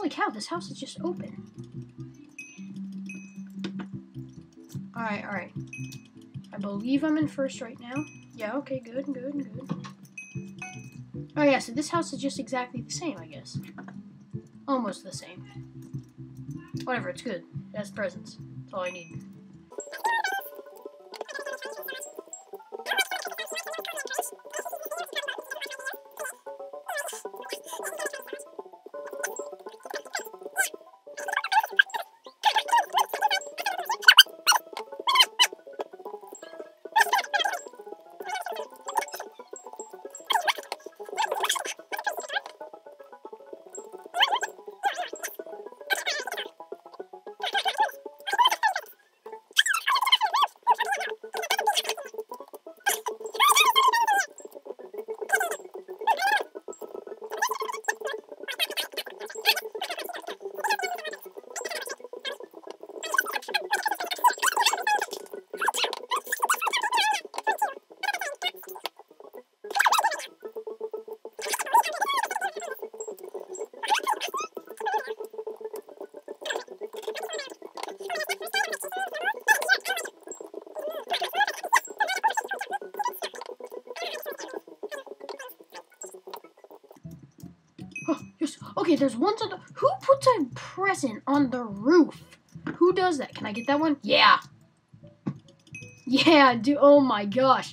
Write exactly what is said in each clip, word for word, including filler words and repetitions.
Holy cow, this house is just open. Alright, alright. I believe I'm in first right now. Yeah, okay, good, good, good. Oh yeah, so this house is just exactly the same, I guess. Almost the same. Whatever, it's good. It has presents. That's all I need. Oh, yes. Okay, there's one on the... Who puts a present on the roof? Who does that? Can I get that one? Yeah. Yeah, dude. Oh my gosh.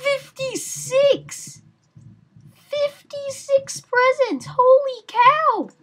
fifty-six! fifty-six presents! Holy cow!